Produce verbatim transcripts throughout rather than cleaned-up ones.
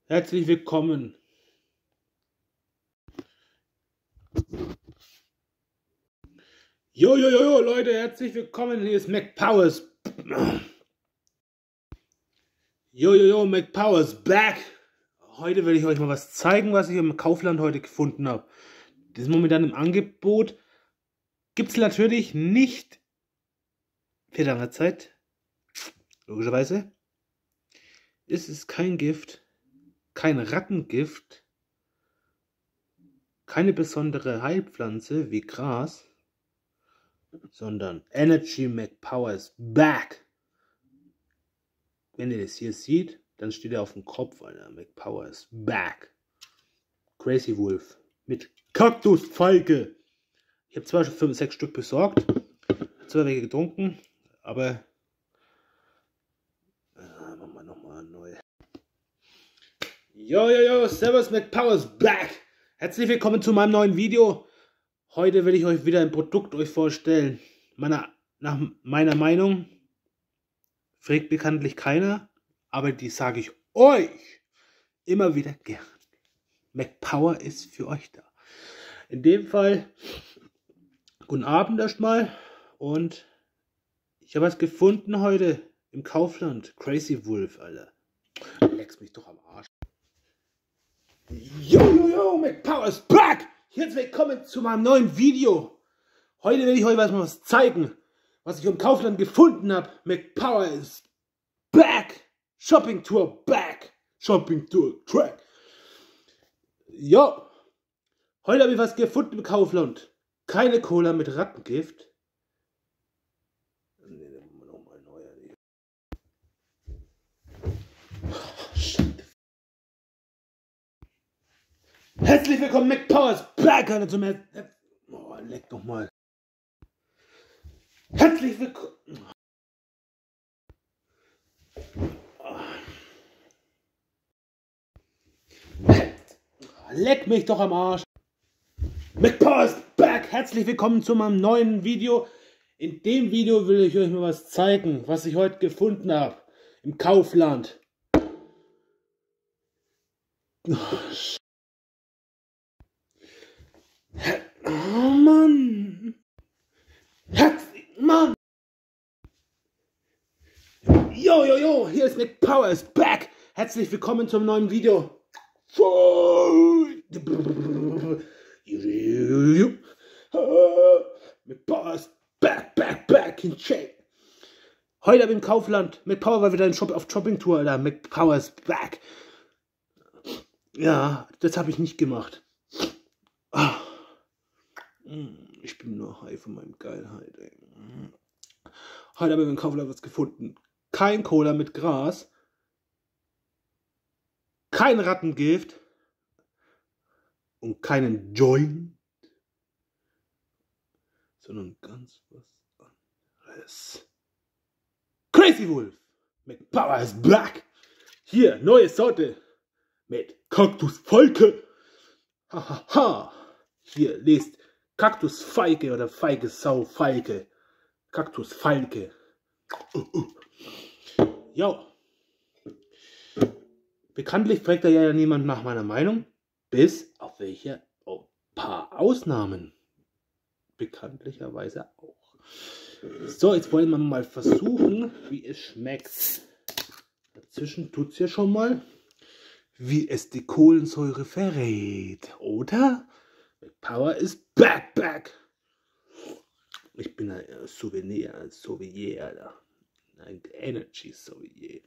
Herzlich willkommen. Jo, jo, jo, jo, Leute, herzlich willkommen. Hier ist McPowers. Jo, jo, jo, McPowers back. Heute werde ich euch mal was zeigen, was ich im Kaufland heute gefunden habe. Das ist momentan im Angebot. Gibt es natürlich nicht für lange Zeit. Logischerweise. Es ist kein Gift, kein Rattengift, keine besondere Heilpflanze wie Gras, sondern Energy McPowers back. Wenn ihr das hier seht, dann steht er auf dem Kopf, Alter. McPowers back. Crazy Wolf mit Kaktusfalke. Ich habe zwar schon fünf, sechs Stück besorgt, zwar welche getrunken, aber äh, machen wir nochmal neu. Yo, yo, yo, servus McPowers back. Herzlich willkommen zu meinem neuen Video. Heute will ich euch wieder ein Produkt euch vorstellen. Meiner, nach meiner Meinung fragt bekanntlich keiner, aber die sage ich euch immer wieder gern. McPower ist für euch da. In dem Fall, guten Abend erstmal. Und ich habe was gefunden heute im Kaufland. Crazy Wolf, Alter. Leck's mich doch am Arsch. Yo, yo, yo, McPower ist back! Herzlich willkommen zu meinem neuen Video. Heute will ich euch was, mal was zeigen, was ich im Kaufland gefunden habe. McPower ist back! Shopping Tour back! Shopping Tour track! Jo! Heute habe ich was gefunden im Kaufland. Keine Cola mit Rattengift. Herzlich willkommen, McPowers back, Alter, zum Her Oh, leck doch mal. Herzlich willkommen. Leck mich doch am Arsch. McPowers back. Herzlich willkommen zu meinem neuen Video. In dem Video will ich euch mal was zeigen, was ich heute gefunden habe im Kaufland. Oh Mann! Herzlich, Mann! Jo, jo, jo! Hier ist McPowers back! Herzlich willkommen zum neuen Video. McPowers back, back, back in shape. Heute habe ich im Kaufland. McPower war wieder in Shop auf Shopping-Tour, Alter. McPowers back. Ja, das habe ich nicht gemacht. Ich bin nur high von meinem Geilheit, ey. Heute habe ich im Kaufland was gefunden. Kein Cola mit Gras. Kein Rattengift. Und keinen Joint. Sondern ganz was anderes. Crazy Wolf. McPower is back. Hier, neue Sorte. Mit Kaktusfalke. Hahaha. Ha, ha. Hier, lest Kaktusfalke oder Feige Sau Falke. Kaktusfalke. Uh, uh. Jo. Bekanntlich fragt er ja niemand nach meiner Meinung. Bis auf welche oh, paar Ausnahmen. Bekanntlicherweise auch. So, jetzt wollen wir mal versuchen, wie es schmeckt. Dazwischen tut es ja schon mal, wie es die Kohlensäure verrät, oder? McPower ist back, back. Ich bin ein Souvenir, ein Souvenir, Alter. Ein Energy Souvenir.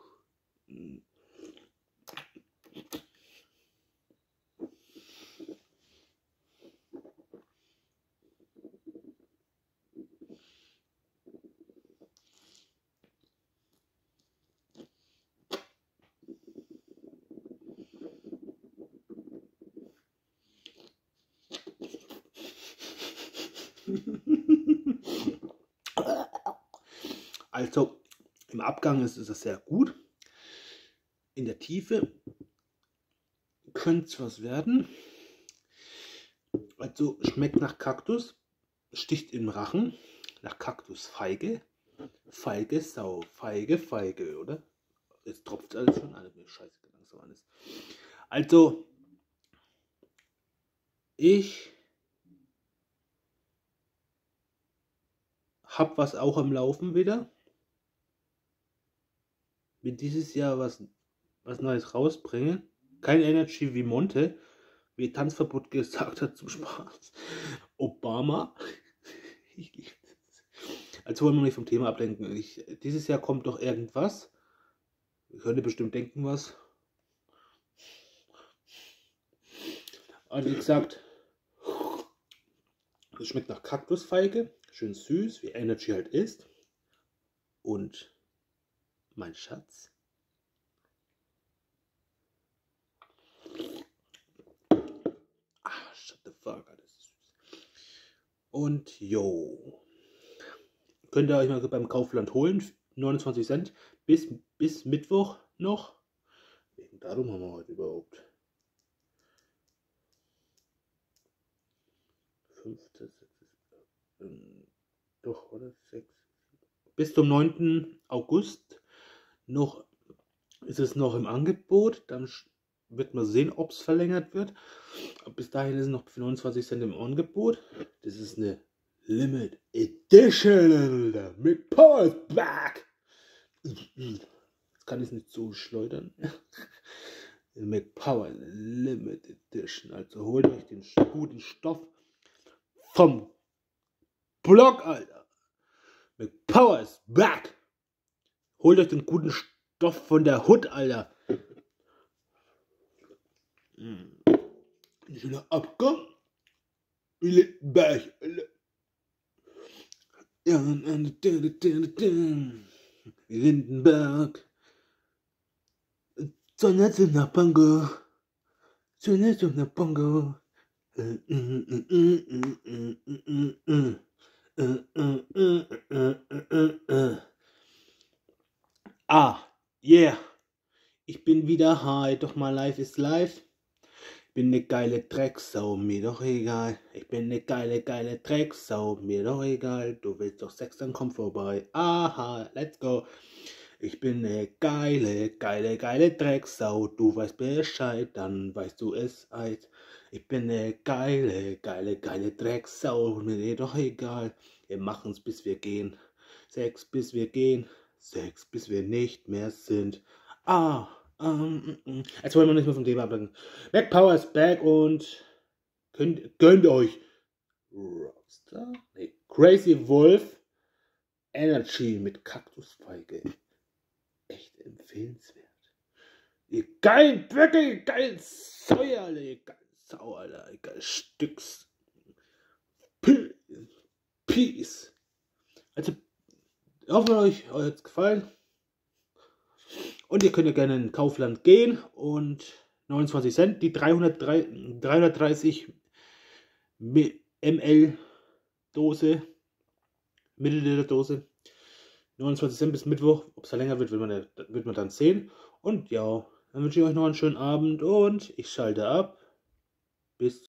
Also im Abgang ist es sehr gut. In der Tiefe könnte es was werden. Also schmeckt nach Kaktus, sticht im Rachen, nach Kaktusfeige. Feige, Sau, Feige, Feige, oder? jetzt tropft alles schon an, mir scheiße langsam alles. Also, ich hab was auch am Laufen wieder. Will dieses Jahr was, was Neues rausbringen. Kein Energy wie Monte, wie Tanzverbot gesagt hat zum Spaß. Obama. Ich liebe das. Also wollen wir nicht vom Thema ablenken. Ich, dieses Jahr kommt doch irgendwas. Ich könnte bestimmt denken, was. Und wie gesagt, es schmeckt nach Kaktusfeige. Schön süß, wie Energy halt ist. Und mein Schatz. Ah, shut the fuck up. Das ist süß. Und jo. Könnt ihr euch mal beim Kaufland holen. neunundzwanzig Cent. Bis, bis Mittwoch noch. Darum haben wir heute überhaupt. fünfte, ähm, doch, oder? sechs. Bis zum neunten August noch ist es noch im Angebot. Dann wird man sehen, ob es verlängert wird. Bis dahin ist es noch für neunundzwanzig Cent im Angebot. Das ist eine Limit Edition. McPower is back. Jetzt kann ich es nicht so schleudern. McPower Limit Edition. Also holt euch den guten Stoff vom Blog, Alter. McPower is back. Holt euch den guten Stoff von der Hood, Alter. Schöner Abgang. Berg, Alter. Ja, Lindenberg. Sonne zu nach Bongo. Sonne zu nach Bongo. Ah, yeah. Ich bin wieder high, doch mal life ist live. Ich bin ne geile Drecksau, mir doch egal. Ich bin ne geile, geile Drecksau, mir doch egal. Du willst doch Sex, dann komm vorbei. Aha, let's go. Ich bin ne geile, geile, geile Drecksau. Du weißt Bescheid, dann weißt du es halt. Ich bin ne geile, geile, geile Drecksau, mir doch egal. Wir machen's bis wir gehen. Sex bis wir gehen. Sex bis wir nicht mehr sind. Ah. Um, um, jetzt wollen wir nicht mehr vom Thema ablenken. McPower is back und könnt, gönnt euch Rockstar? Nee, Crazy Wolf Energy mit Kaktusfeige. Echt empfehlenswert. Ihr geilen Böcke, ihr geilen Säuer, Alter, ihr geilen Sau, Alter, ihr geilen Stücks. Peace. Also, ich hoffe, euch hat es gefallen. Und ihr könnt ja gerne in Kaufland gehen und neunundzwanzig Cent, die dreihundertdreißig Milliliter Dose, Milliliter Dose, neunundzwanzig Cent bis Mittwoch. Ob es verlängert wird, wird man, wird man dann sehen. Und ja, dann wünsche ich euch noch einen schönen Abend und ich schalte ab. Bis